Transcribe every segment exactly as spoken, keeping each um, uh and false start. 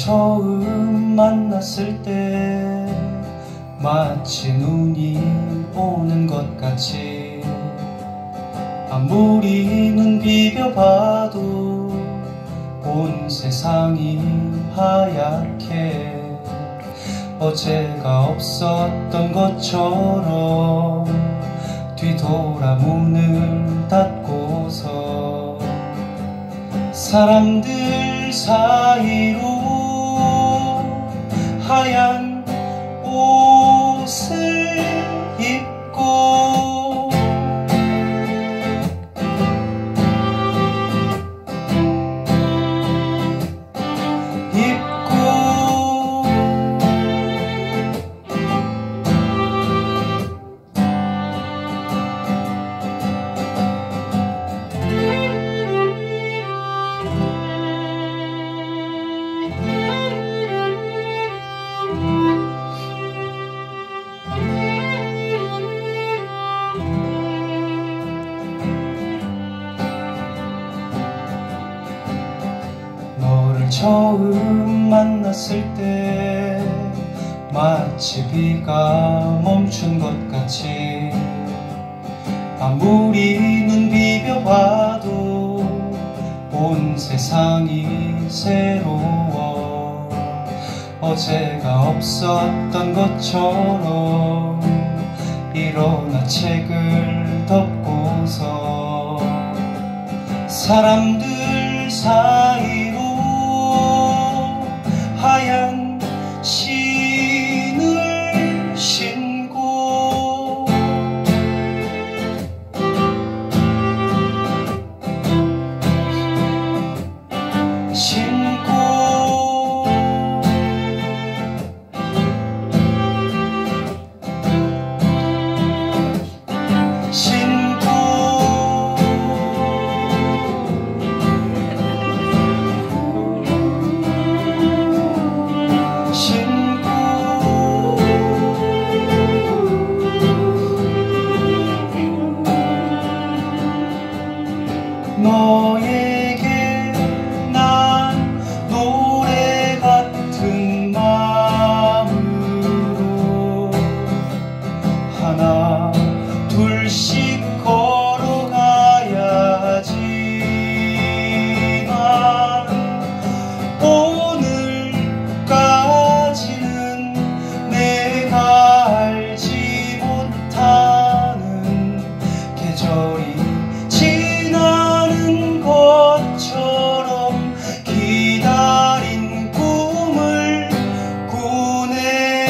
처음 만났을 때 마치 눈이 오는 것 같이 아무리 눈 비벼봐도 온 세상이 하얗게 어제가 없었던 것처럼 뒤돌아 문을 닫고서 사람들 사이로 하얀 옷을 입고 입고 처음 만났을 때 마치 비가 멈춘 것 같이 아무리 눈 비벼봐도 온 세상이 새로워 어제가 없었던 것처럼 일어나 책을 덮고서 사람들 사이로 하얀 신을 신고 신고 너에게 난 노래 같은 마음으로 하나 둘씩 걸어가야지만 오늘까지는 내가 알지 못하는 계절이 것처럼 기다린 꿈을 꾸네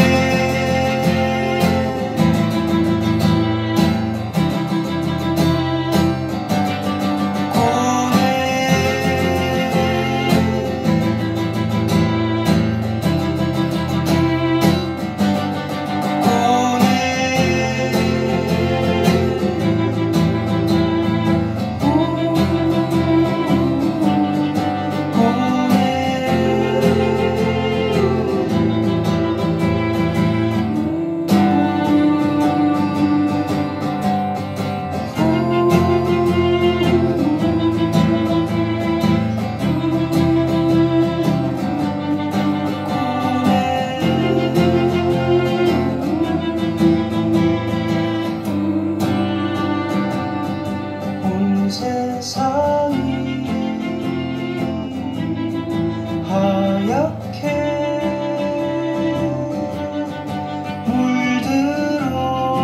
세상이 하얗게 물들어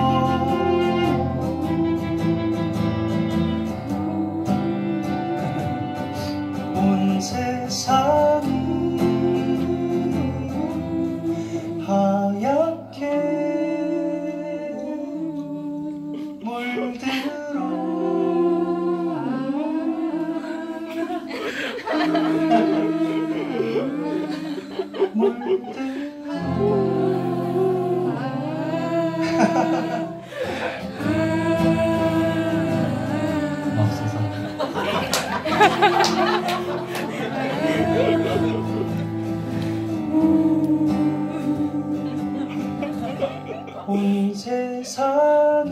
온 세상이 하얗게 물들어 맙소사. 온 세상이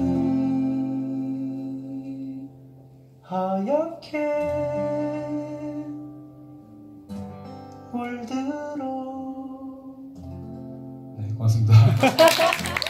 하얗게 물들어 고맙습니다.